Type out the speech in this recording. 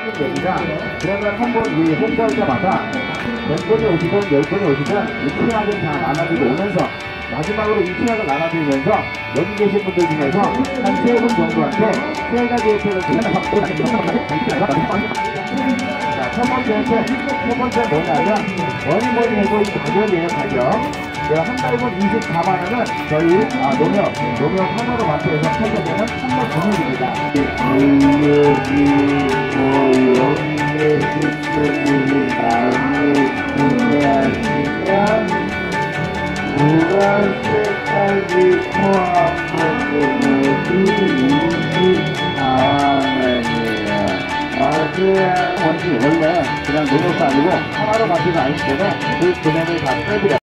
하는 얘기가 그러면 한번 이 홍보할 때마다 100분이 오시든 10분이 오시든 2층학을 다 나눠주고 오면서 마지막으로 2층학을 나눠주면서 여기 계신 분들 중에서 한 3분 정도한테 3가지 혜택을 자, 첫 번째 뭐냐면 뭐니 해도 이 가격이에요. 가격 한 달분 24만원은 저희 농협 하나로 마트에서 팔게 되는 선물 금액입니다. 원래 그냥 농협도 아니고 하나로 마트가 아니기 때문에 그 금액을 다 빼드려요.